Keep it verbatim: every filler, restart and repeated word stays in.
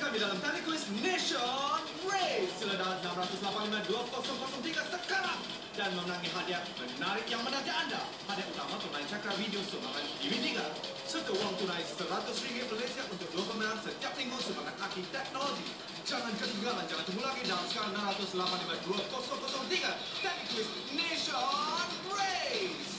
kami dalam Telequiz Nation Race. Sila dalam enam lapan lima dua kosong tiga sekarang dan memenangi hadiah menarik yang menanti anda. Hadiah utama pemain cakra video sumbangan T V tiga serta wang tunai seratus ringgit Malaysia untuk dua pemenang setiap minggu sumbangan Aki Teknologi. Jangan ketinggalan, jangan tunggu lagi dalam sekarang enam lapan lima dua kosong tiga Telequiz Nation Race.